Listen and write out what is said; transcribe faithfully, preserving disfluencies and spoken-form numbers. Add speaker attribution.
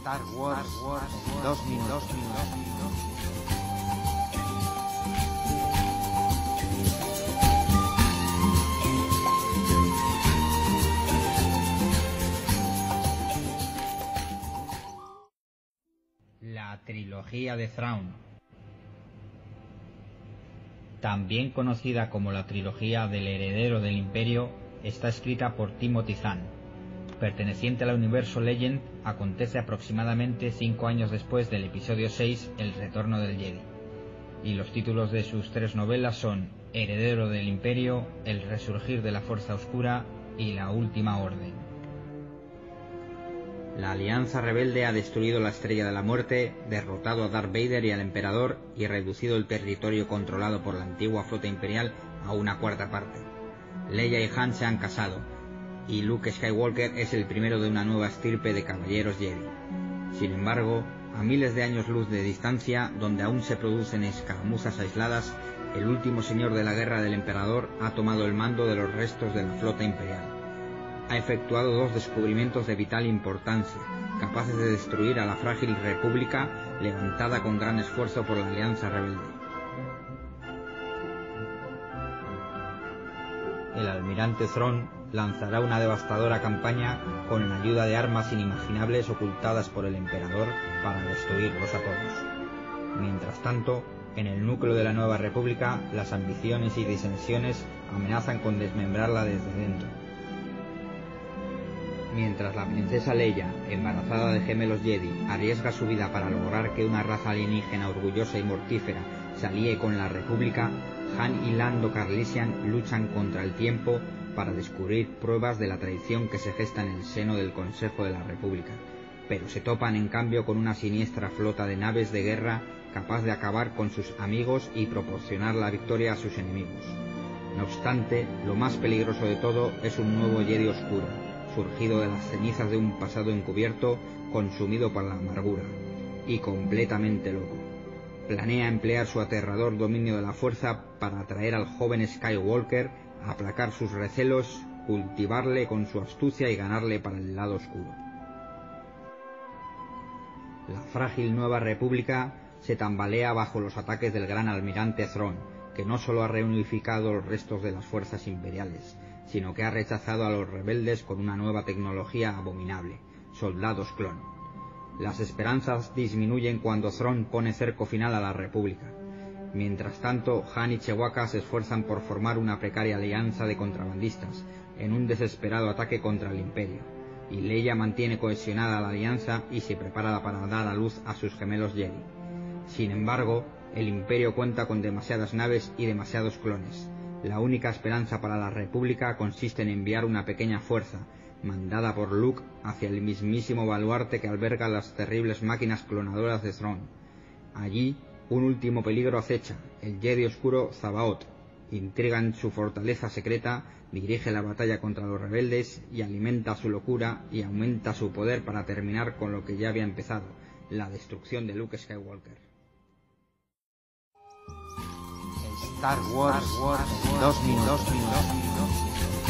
Speaker 1: Star Wars, dos minutos.
Speaker 2: La trilogía de Thrawn, también conocida como la trilogía del heredero del Imperio, está escrita por Timothy Zahn. Perteneciente al universo Legend, acontece aproximadamente cinco años después del episodio seis, El retorno del Jedi. Y los títulos de sus tres novelas son Heredero del Imperio, El resurgir de la Fuerza Oscura y La Última Orden. La Alianza Rebelde ha destruido la Estrella de la Muerte, derrotado a Darth Vader y al Emperador y reducido el territorio controlado por la antigua flota imperial a una cuarta parte. Leia y Han se han casado, y Luke Skywalker es el primero de una nueva estirpe de caballeros Jedi. Sin embargo, a miles de años luz de distancia, donde aún se producen escaramuzas aisladas, el último señor de la guerra del Emperador ha tomado el mando de los restos de la flota imperial. Ha efectuado dos descubrimientos de vital importancia, capaces de destruir a la frágil república levantada con gran esfuerzo por la Alianza Rebelde. El almirante Thrawn lanzará una devastadora campaña con la ayuda de armas inimaginables ocultadas por el emperador para destruirlos a todos. Mientras tanto, en el núcleo de la nueva república, las ambiciones y disensiones amenazan con desmembrarla desde dentro. Mientras la princesa Leia, embarazada de gemelos Jedi, arriesga su vida para lograr que una raza alienígena orgullosa y mortífera se alíe con la República, Han y Lando Calrissian luchan contra el tiempo para descubrir pruebas de la traición que se gesta en el seno del Consejo de la República, pero se topan en cambio con una siniestra flota de naves de guerra capaz de acabar con sus amigos y proporcionar la victoria a sus enemigos. No obstante, lo más peligroso de todo es un nuevo Jedi oscuro, surgido de las cenizas de un pasado encubierto, consumido por la amargura, y completamente loco. Planea emplear su aterrador dominio de la fuerza para atraer al joven Skywalker, aplacar sus recelos, cultivarle con su astucia y ganarle para el lado oscuro. La frágil nueva república se tambalea bajo los ataques del gran almirante Thrawn, que no solo ha reunificado los restos de las fuerzas imperiales, sino que ha rechazado a los rebeldes con una nueva tecnología abominable, soldados clon. Las esperanzas disminuyen cuando Thrawn pone cerco final a la República. Mientras tanto, Han y Chewbacca se esfuerzan por formar una precaria alianza de contrabandistas, en un desesperado ataque contra el Imperio, y Leia mantiene cohesionada la alianza y se prepara para dar a luz a sus gemelos Jedi. Sin embargo, el Imperio cuenta con demasiadas naves y demasiados clones. La única esperanza para la República consiste en enviar una pequeña fuerza, mandada por Luke, hacia el mismísimo baluarte que alberga las terribles máquinas clonadoras de Thrawn. Allí, un último peligro acecha, el Jedi oscuro C'baoth. Intriga en su fortaleza secreta, dirige la batalla contra los rebeldes y alimenta su locura y aumenta su poder para terminar con lo que ya había empezado, la destrucción de Luke Skywalker.
Speaker 1: Star Wars, dos minutos.